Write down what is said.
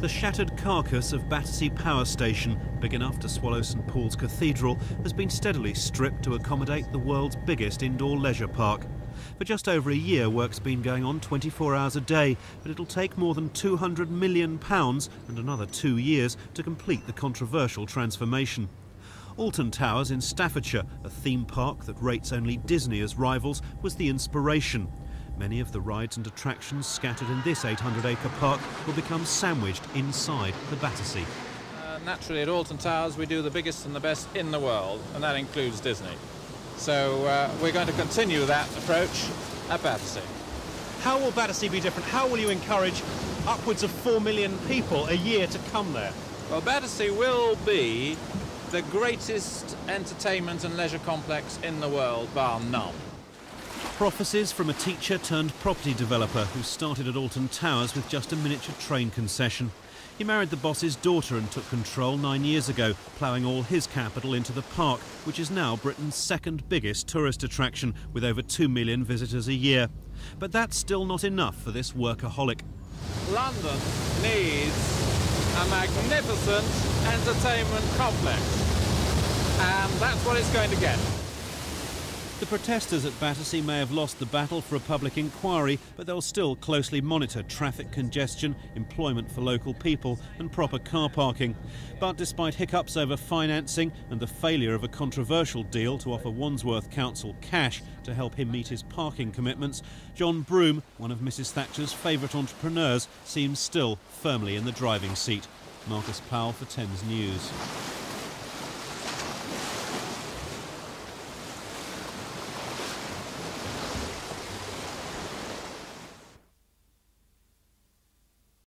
The shattered carcass of Battersea Power Station, big enough to swallow St Paul's Cathedral, has been steadily stripped to accommodate the world's biggest indoor leisure park. For just over a year, work's been going on 24 hours a day, but it'll take more than £200 million and another 2 years to complete the controversial transformation. Alton Towers in Staffordshire, a theme park that rates only Disney as rivals, was the inspiration. Many of the rides and attractions scattered in this 800-acre park will become sandwiched inside the Battersea. Naturally, at Alton Towers we do the biggest and the best in the world, and that includes Disney. So we're going to continue that approach at Battersea. How will Battersea be different? How will you encourage upwards of 4 million people a year to come there? Well, Battersea will be the greatest entertainment and leisure complex in the world, bar none. Prophecies from a teacher turned property developer who started at Alton Towers with just a miniature train concession. He married the boss's daughter and took control 9 years ago, ploughing all his capital into the park, which is now Britain's second biggest tourist attraction, with over 2 million visitors a year. But that's still not enough for this workaholic. London needs a magnificent entertainment complex, and that's what it's going to get. The protesters at Battersea may have lost the battle for a public inquiry, but they'll still closely monitor traffic congestion, employment for local people and proper car parking. But despite hiccups over financing and the failure of a controversial deal to offer Wandsworth Council cash to help him meet his parking commitments, John Broome, one of Mrs Thatcher's favourite entrepreneurs, seems still firmly in the driving seat. Marcus Powell for Thames News.